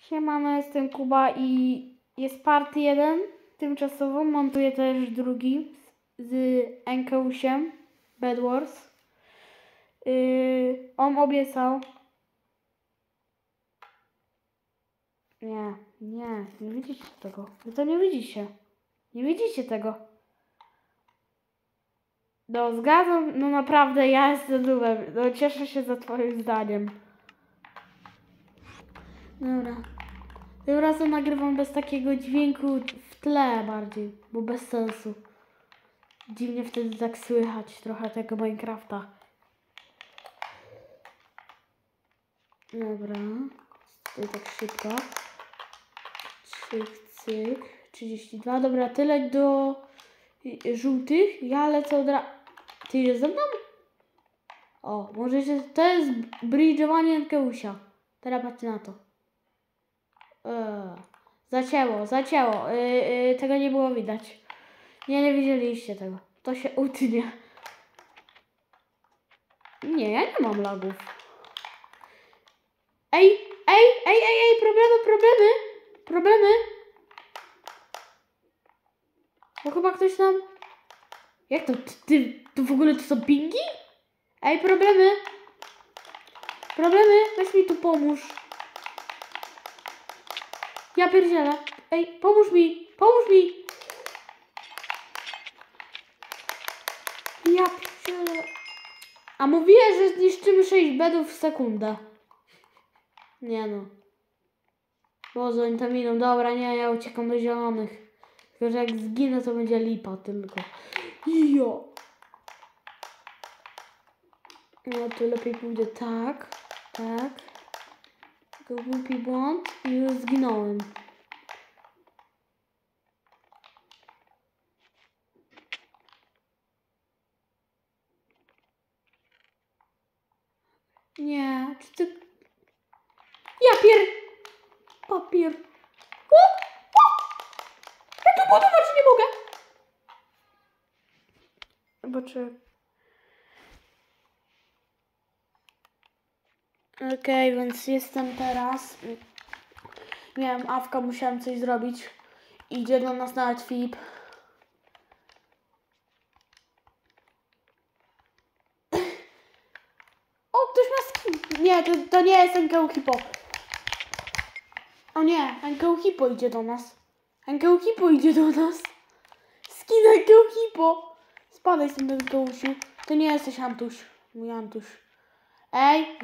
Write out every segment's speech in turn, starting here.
Siemano, jestem Kuba i jest part 1 tymczasowo, montuję też drugi z Enkeusiem, Bed Wars. On obiecał. Nie widzicie tego. Wy to nie widzicie. Nie widzicie tego. No zgadzam, no naprawdę ja jestem dumem. No cieszę się za twoim zdaniem. Dobra. Tym razem nagrywam bez takiego dźwięku w tle bardziej, bo bez sensu. Dziwnie wtedy tak słychać trochę tego Minecrafta. Dobra. Tutaj tak szybko. Cyk, cyk. 32. Dobra, tyle do żółtych. Ja lecę od razu. Ty idziesz ze mną? O, może się... To jest bridge'owanie Enkeusia. Teraz patrzcie na to. Zacięło. Tego nie było widać. Nie widzieliście tego. To się utnie. Nie, ja nie mam lagów. Ej, problemy. Bo chyba ktoś nam... Jak to? To w ogóle to są pingi? Ej, problemy, weź mi tu pomóż. Ja pierdzielę. Ej, pomóż mi. Ja pierdzielę. A mówiłem, że zniszczymy 6 bedów w sekundę. Nie no. Boże, oni tam idą. Dobra, nie, ja uciekam do zielonych. Tylko, że jak zginę, to będzie lipa tylko. Jo. No to lepiej pójdę tak. Tylko głupi błąd i już zginąłem. Nie, czy ty... Papier. Ja tu budować nie mogę. Zobaczę. Okej, więc jestem teraz. Miałem awka, musiałem coś zrobić. Idzie do nas nawet Filip. O, ktoś ma skin. Nie, to nie jest Enkeuhipo. O nie, Enkeuhipo idzie do nas. Skin Enkeuhipo. Spadaj z tym Enkeusiu. To nie jesteś Antuś. Mój Antuś. Ej,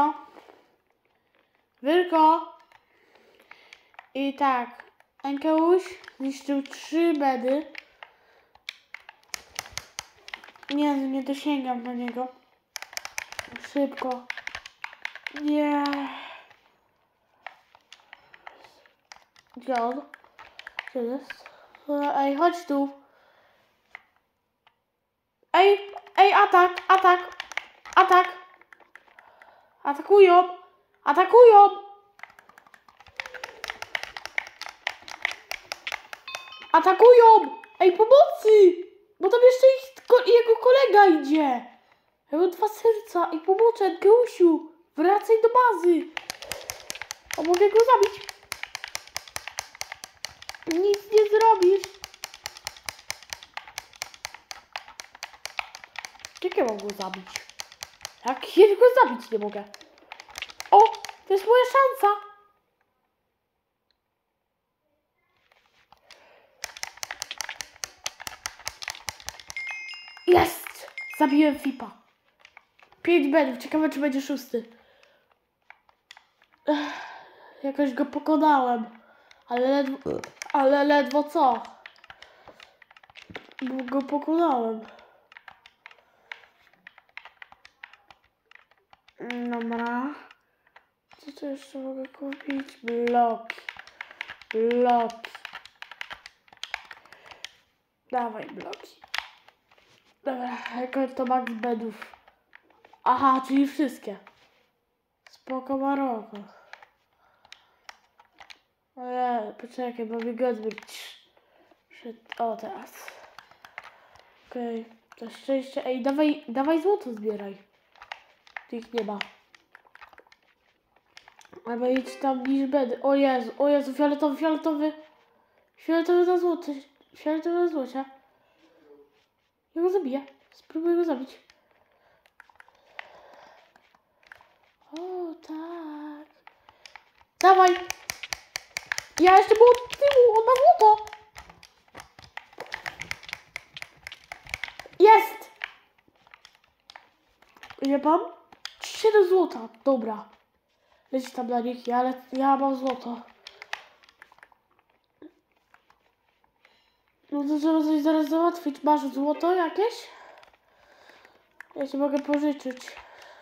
Wyrko. I tak. Enkeuś zniszczył 3 bedy. Nie dosięgam do niego. Szybko. Nie. Gdzie on? Gdzie jest? Ej, chodź tu. Ej, atak. Atakują. Ej, pomocy. Bo tam jeszcze jego kolega idzie. Ja mam 2 serca i pomocy, Enkeusiu. Wracaj do bazy. A mogę go zabić. Nic nie zrobisz. Jak ja mam go zabić? Jak ja go zabić nie mogę? O, to jest moja szansa. Jest! Zabiłem Fipa. 5 bedów. Ciekawe, czy będzie 6. Jakoś go pokonałem. Ale ledwo co? Bo go pokonałem. Dobra. Co tu jeszcze mogę kupić? Bloki. Dawaj bloki. Dobra, jako to max bedów. Aha, czyli wszystkie. Spoko Maroko. Ale poczekaj, bo mi god być. O, teraz. Okej, to szczęście. Ej, dawaj złoto zbieraj. Tu ich nie ma. Albo idź tam niż będę. O Jezu, fioletowy na złoty. Fioletowy na złocie. Ja go zabiję. Spróbuję go zabić. O, tak. Dawaj! Ja jeszcze był od tyłu, on ma złoto! Jest! Ile mam? 7 złota. Dobra. Leci tam na nich, ja mam złoto. No to trzeba coś zaraz załatwić. Masz złoto jakieś? Ja ci mogę pożyczyć.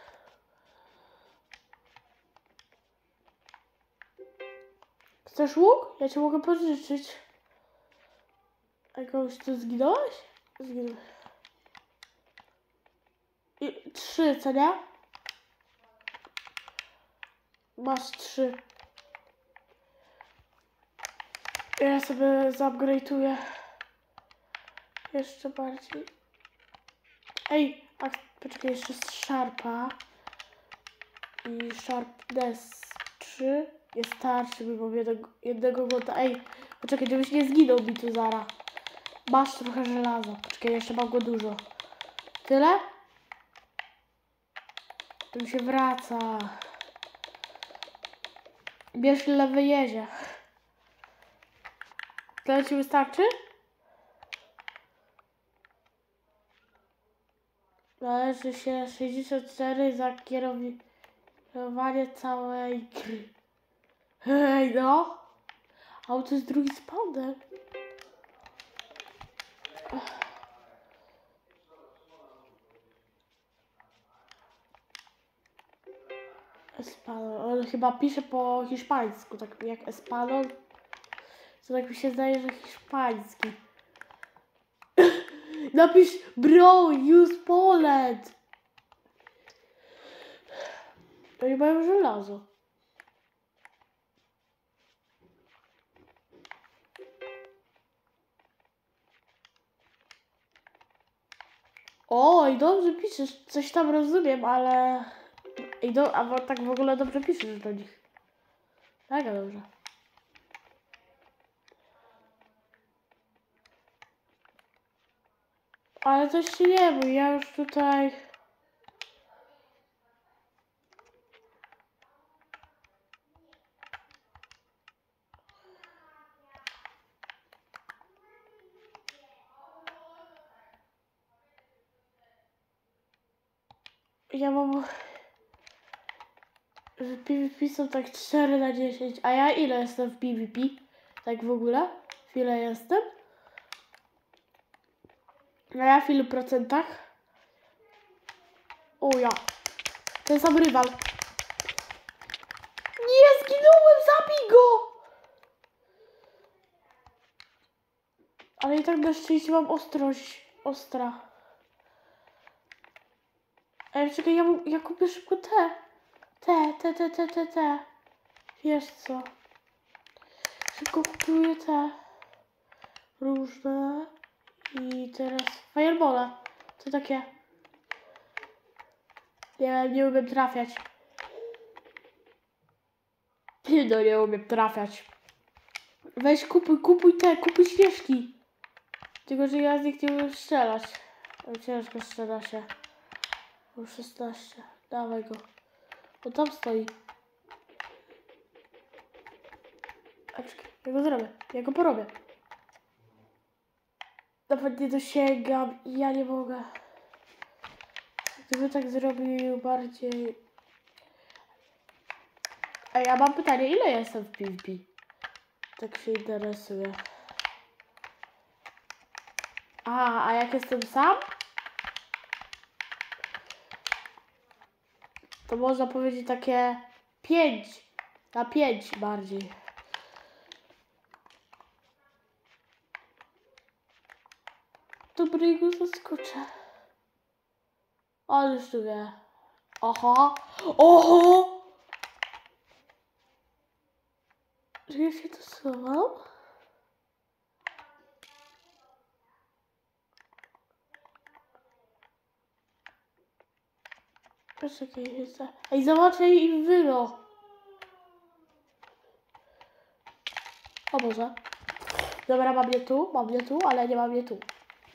Chcesz łuk? Ja ci mogę pożyczyć. A kogoś tu zginąłeś? Zginąłeś. 3, co nie? Masz 3. Ja sobie zupgrade'uję. Jeszcze bardziej. Ej, a poczekaj, jeszcze z Sharpa. I Sharpness 3 jest starszy, bo mam jednego gota. Ej, poczekaj, żebyś nie zginął mi tu zara. Masz trochę żelaza. Poczekaj, jeszcze mam go dużo. Tyle? To mi się wraca. Bierz lewy jezie. Tyle ci wystarczy? Należy się 64 za kierowanie całej gry. Hej, no! Auto jest drugi spawner. Espanol. On chyba pisze po hiszpańsku, tak jak Espanol. To tak mi się zdaje, że hiszpański. Napisz bro, use Poland. Oni mają żelazo. Oj, dobrze piszesz, coś tam rozumiem, ale... A tak w ogóle dobrze piszesz do nich. Mega dobrze. Ale coś się nie bój, ja już tutaj... Ja mam... Że PvP są tak 4/10, a ja ile jestem w PvP? Tak w ogóle? W ile jestem? A ja w ilu procentach? O ja. Ten sam rywal. Nie, zginąłem, zabij go! Ale i tak na szczęście mam ostrość. Ostra. Ej, czekaj, ja kupię szybko te. Te. Wiesz co? Szybko kupuję te. Różne. I teraz fireballa. Co takie? Nie umiem trafiać. No nie umiem trafiać. Weź kupuj śnieżki. Tylko, że ja z nich nie umiem strzelać. Ciężko strzela się. Mam 16. Dawaj go. On tam stoi. A czekaj, ja go zrobię. Ja go porobię. Nawet nie dosięgam i ja nie mogę. Gdyby tak zrobił bardziej... A ja mam pytanie, ile jestem w PvP? Tak się interesuje. Aha, a jak jestem sam? To można powiedzieć takie 5/5 bardziej. Dobrego zaskoczę. On już tu wie. Oho! Czy ja się tu schowam? Poczekaj, ej, załatwiaj im wyro. O Boże. Dobra, mam je tu, ale nie mam je tu.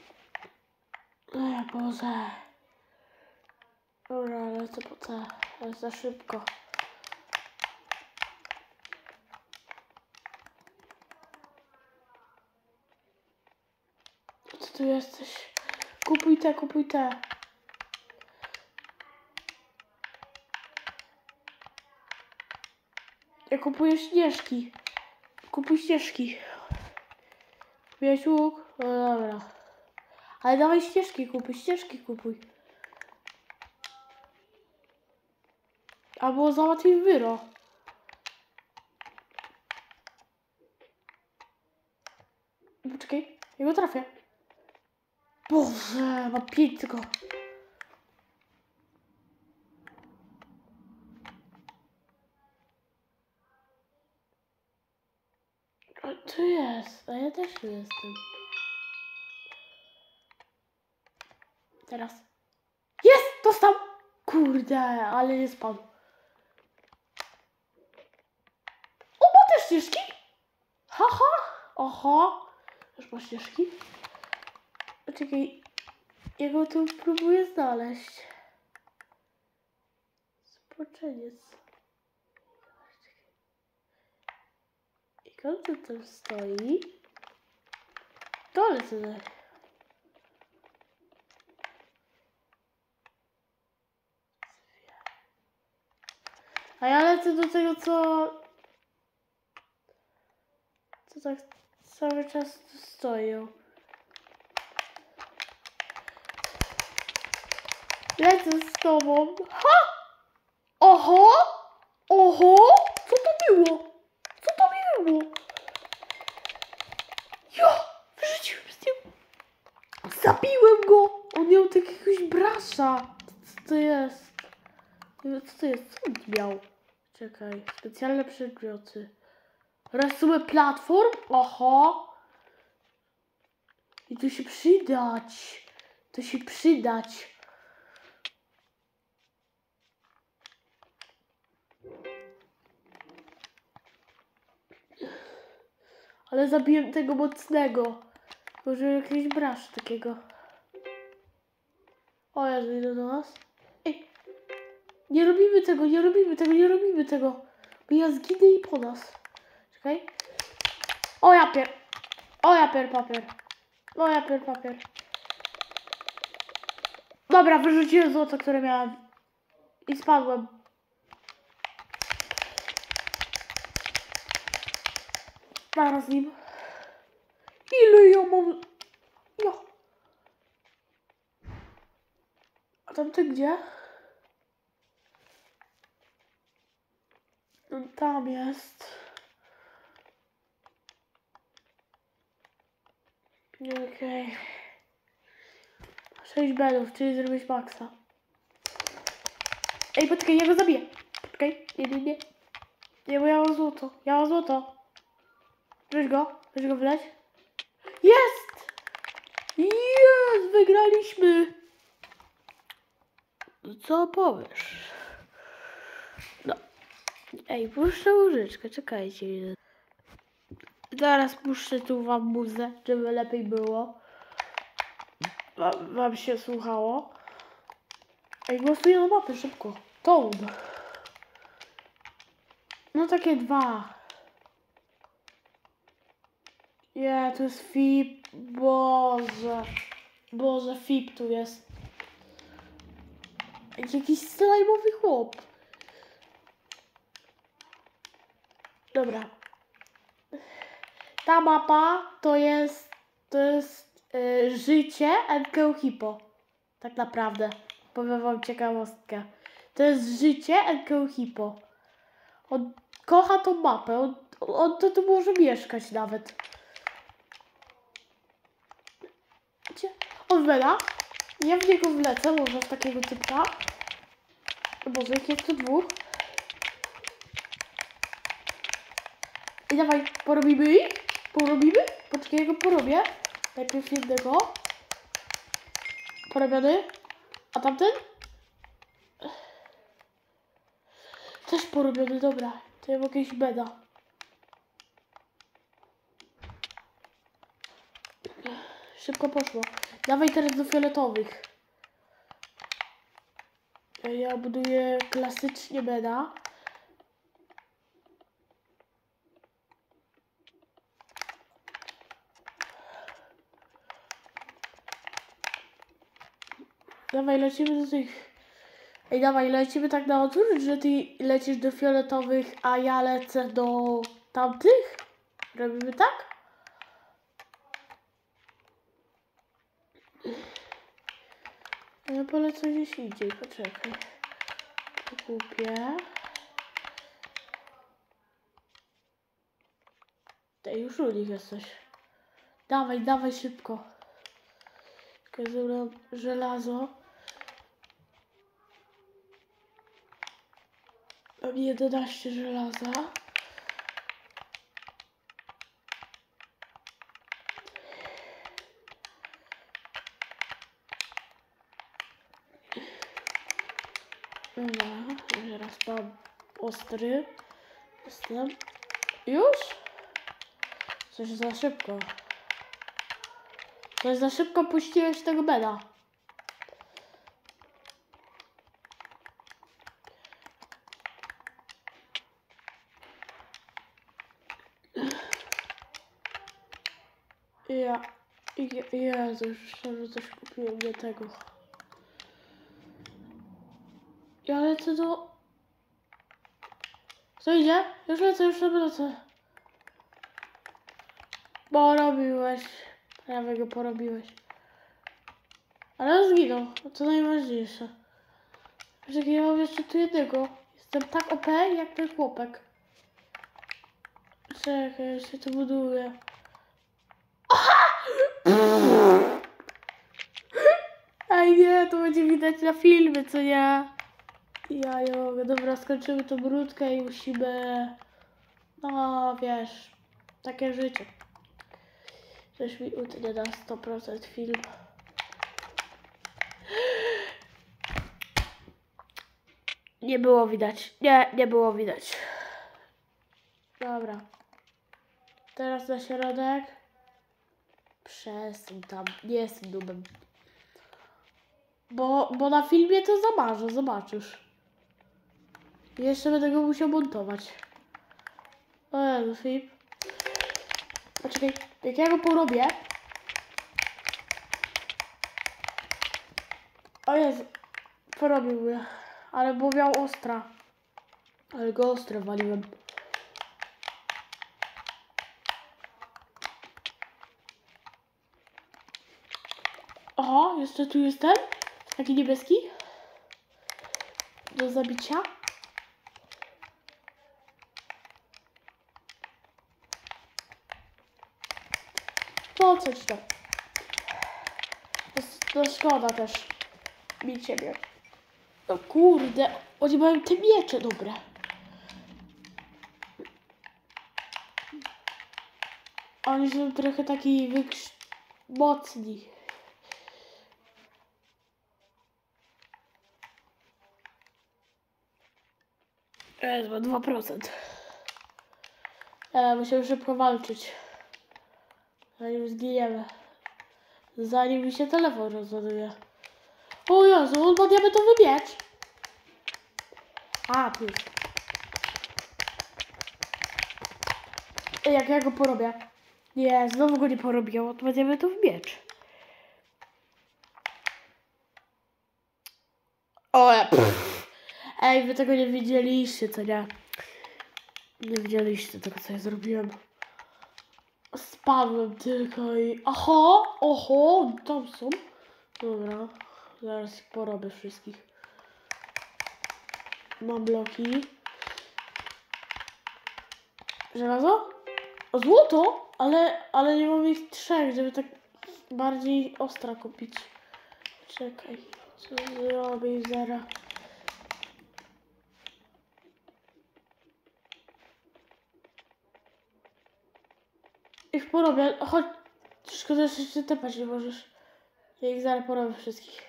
Ej, Boże. Dobra, lecę po C. To jest za szybko. Co tu jesteś? Kupuj te, kupuj te. Ja kupuję śnieżki. Kupuj ścieżki. Kupiłeś łuk? No dobra. Ale dawaj ścieżki kupuj, ścieżki kupuj. Albo załatwij wyro. Poczekaj, ja go trafię. Boże, ma 5 tylko. Tu jest, a ja też tu jestem. Teraz. Jest! Dostał! Kurde, ale nie spadł. O, ma też ścieżki? Haha! Oho! Już ma ścieżki. Czekaj, ja go tu próbuję znaleźć. Spoczeniec. Jak on tu tam stoi? Dole tutaj. A ja lecę do tego, co tak cały czas tu stoją. Lecę z tobą. Ha! Oho! Oho! Co to było? Co to było? Jo! Wyrzuciłem z niego. Zabiłem go! On miał jakiegoś brasza. Co to jest? Co to jest? Co on miał? Czekaj. Specjalne przedmioty. Resumy platform? Oho! I to się przydać. To się przydać. Ale zabiłem tego mocnego. Może jakieś brasz takiego. O, ja idę do nas. Ej! Nie robimy tego, nie robimy tego, nie robimy tego. Bo ja zginę i po nas. Czekaj. O ja pier... O ja pier papier. O ja pier papier. Dobra, wyrzuciłem złoto, które miałem. I spadłem. Zaraz z nim. Ile ja mam... Jo. A tamty gdzie? No, tam jest. Okej. 6 bedów, czyli zrobić maksa. Ej, poczekaj, ja go zabiję. Poczekaj, nie. Nie, bo ja mam złoto. Ja mam złoto. Weź go wyleć. Jest! Jest! Wygraliśmy! Co powiesz? No. Ej, puszczę łyżeczkę, czekajcie. Zaraz puszczę tu wam muzę, żeby lepiej było. Wam się słuchało. Ej, głosuję na mapę szybko. Toad. No takie 2. Nie, to jest FIP. Boże. Boże, FIP tu jest. Jakiś slajmowy chłop. Dobra. Ta mapa to jest życie NKU Hippo. Tak naprawdę. Powiem wam ciekawostkę. To jest życie NKU Hippo. On kocha tą mapę. On to tu może mieszkać nawet. Gdzie? On wela. Ja w niego wlecę, może w takiego typka. Boże, jak jest tu 2. I dawaj, porobimy ich? Porobimy? Poczekaj, ja go porobię. Najpierw jednego. Porobiony. A tamten? Też porobiony, dobra. To ja mogę iść beda. Szybko poszło. Dawaj teraz do fioletowych. Ja buduję klasycznie beda. Dawaj, lecimy do tych... Ej, dawaj, lecimy tak na odwrót, że ty lecisz do fioletowych, a ja lecę do tamtych? Robimy tak? Ja polecę gdzieś indziej, poczekaj. Kupię. Ej, już u nich jesteś. Dawaj, dawaj szybko. Pokazuję żelazo. Mam 11 żelaza. Dobra, teraz mam ostry. Jestem. Już? Coś za szybko. Coś za szybko puściłeś tego beda. Jezu, już coś kupiłem, nie tego. Ja lecę do... Co idzie? Już lecę. Porobiłeś. Prawie go porobiłeś. Ale on zginął. To najważniejsze. Czekaj, ja mam jeszcze tu jednego. Jestem tak OP jak ten chłopak. Czekaj, jeszcze to buduję. Ej nie, to będzie widać na filmie, co nie? Ja nie mogę. Dobra, skończymy tą brudkę i musimy... No, wiesz, takie życie. Coś mi utnie na 100% film. Nie było widać. Nie było widać. Dobra. Teraz na środek. Przestań tam. Nie jestem dubem. Bo na filmie to zamarzę, zobaczysz. Jeszcze będę go musiał montować. O Jezu, Filip. Poczekaj, jak ja go porobię. O Jezu, porobił mnie. Ale bo miał ostra. Ale go ostre waliłem. Aha, jeszcze tu jest ten. Taki niebieski. Do zabicia. Po coś to. To szkoda też. Mi ciebie. No kurde. Oni mają te miecze dobre. Oni są trochę taki mocni. Jest, ma 2%. Musimy szybko walczyć. Zanim zginiemy. Zanim mi się telefon rozładuje. O Jezu, on ma diamentowy miecz. A, tu jest. Jak ja go porobię? Nie, znowu go nie porobię, on ma diamentowy miecz. O ja. Ej, wy tego nie widzieliście, co nie? Nie widzieliście tego, co ja zrobiłem. Spadłem tylko i... Oho, tam są. Dobra, zaraz porobię wszystkich. Mam bloki. Żelazo? Złoto? Ale nie mam ich 3, żeby tak bardziej ostra kupić. Czekaj, co zrobię zaraz. Ich porobię. Chodź. Szkoda, że się tepać nie możesz. Ja ich zaraz porobię wszystkich.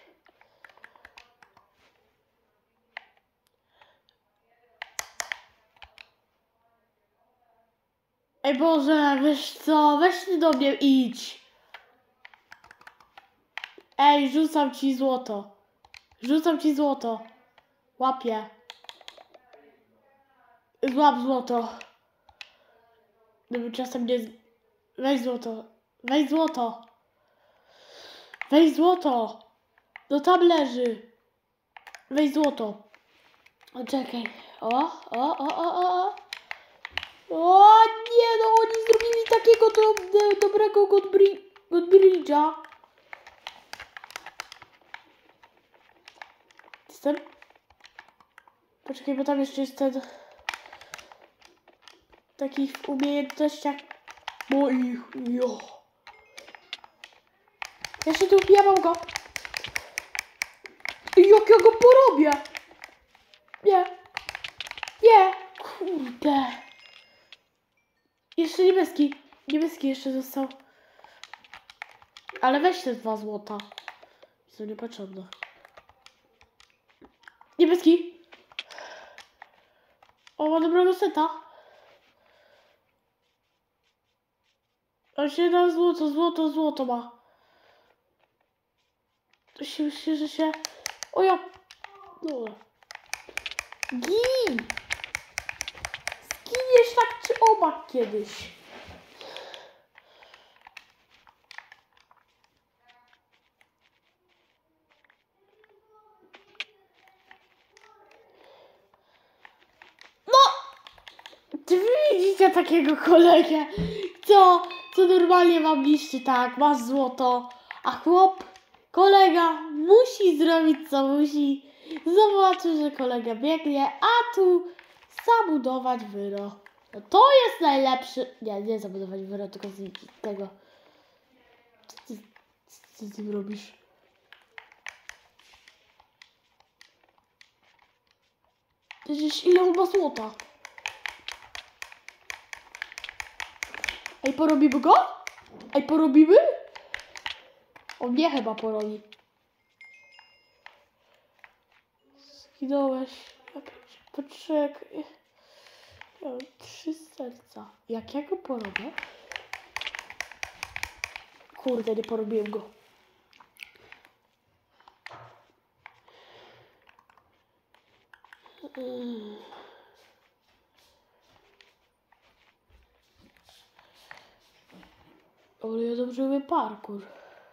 Ej Boże, wiesz co? Weź ty do mnie idź. Ej, rzucam ci złoto. Rzucam ci złoto. Łapię. Złap złoto. Gdyby czasem nie... Weź złoto. Weź złoto. Weź złoto. No tam leży. Weź złoto. O, czekaj. O. O nie, no oni zrobili takiego dobrego Godbridge'a. Jestem? Poczekaj, bo tam jeszcze jest ten... Takich umiejętnościach moich. Jo. Ja się tu wbijam go. Jak ja go porobię? Nie. Nie. Kurde. Jeszcze niebieski. Niebieski jeszcze został. Ale weź te 2 złota. Są niepotrzebne. Niebieski. O, ma dobrego seta. On się na złoto ma. To się myśli, że się... O ja... Dobra. Gin! Zginiesz tak czy owak kiedyś. No! Czy wy widzicie takiego kolegę? Co normalnie wam niszczy, tak, masz złoto, a chłop, kolega musi zrobić co musi. Zobaczy, że kolega biegnie, a tu zabudować wyro. No to jest najlepszy... Nie zabudować wyro, tylko zniszczyć tego. Co ty z tym robisz? Przecież ile on ma złota? Ej, porobimy go? Ej, porobimy? On mnie chyba porobi. Zginąłeś. Poczekaj. Ja mam 3 serca. Jak ja go porobię? Kurde, nie porobiłem go. Ale ja dobrze lubię parkour.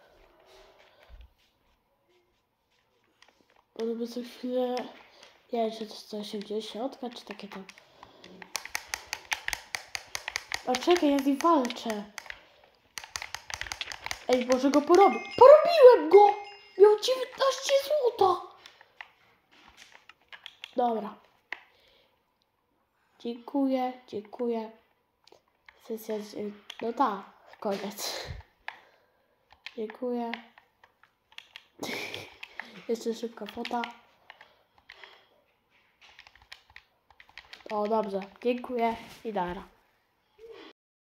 Podobno co chwilę... Nie wiem, czy to 180, czy takie tam... O, czekaj, ja z nim walczę. Ej, może go porobię. Porobiłem go! Miał 19 złota! Dobra. Dziękuję. Sesja... No tak, koniec. Dziękuję. Jeszcze szybka fota. O, dobrze. Dziękuję i dara.